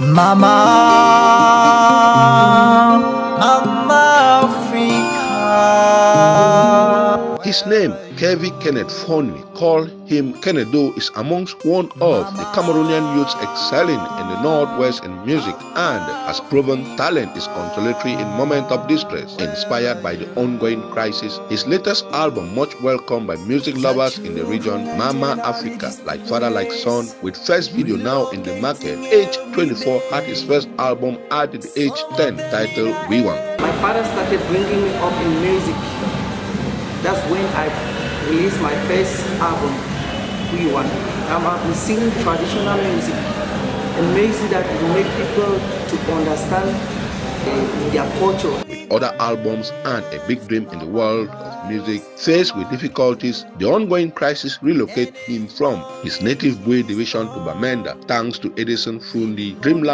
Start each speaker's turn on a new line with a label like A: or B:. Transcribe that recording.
A: Mama, Mama Africa.
B: His name, Kevin Kenneth Fonwi, called him Kenedo, is amongst one of the Cameroonian youths excelling in the Northwest in music and has proven talent is consolatory in moments of distress. Inspired by the ongoing crisis, his latest album, much welcomed by music lovers in the region, Mama Africa, Like Father Like Son, with first video now in the market. Age 24 had his first album at the age 10 titled We Want.
C: My father started bringing me up in music. That's when I released my first album, We Want. I've been singing traditional music, and music that will make people to understand their culture.
B: With other albums and a big dream in the world of music, faced with difficulties, the ongoing crisis relocated him from his native Bui division to Bamenda, thanks to Edison Fundi Dreamland.